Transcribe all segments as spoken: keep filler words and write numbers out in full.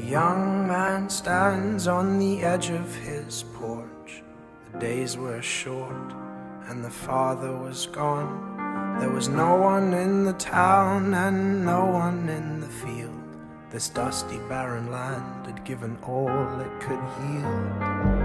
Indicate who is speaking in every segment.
Speaker 1: young man stands on the edge of his porch. The days were short and the father was gone. There was no one in the town and no one in the field. This dusty barren land had given all it could yield.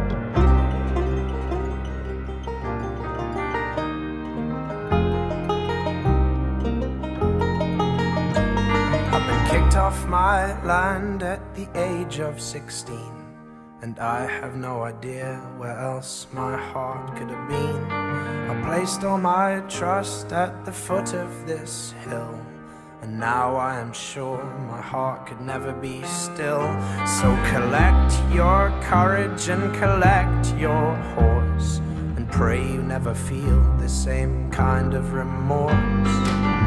Speaker 1: Kicked off my land at the age of sixteen, and I have no idea where else my heart could have been. I placed all my trust at the foot of this hill, and now I am sure my heart could never be still. So collect your courage and collect your horse, and pray you never feel the same kind of remorse.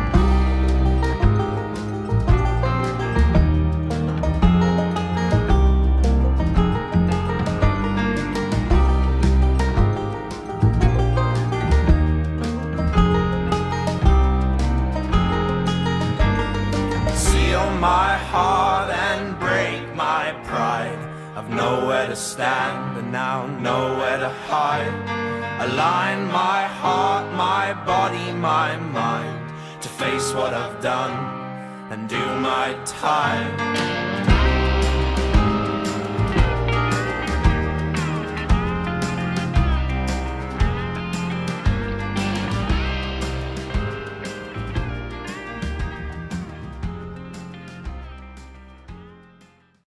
Speaker 1: My heart and break my pride. I've nowhere to stand and now nowhere to hide. Align my heart, my body, my mind to face what I've done and do my time.